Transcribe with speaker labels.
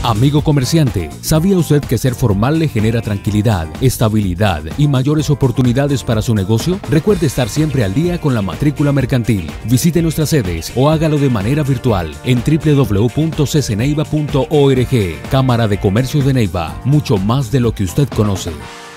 Speaker 1: Amigo comerciante, ¿sabía usted que ser formal le genera tranquilidad, estabilidad y mayores oportunidades para su negocio? Recuerde estar siempre al día con la matrícula mercantil. Visite nuestras sedes o hágalo de manera virtual en www.ccneiva.org. Cámara de Comercio de Neiva, mucho más de lo que usted conoce.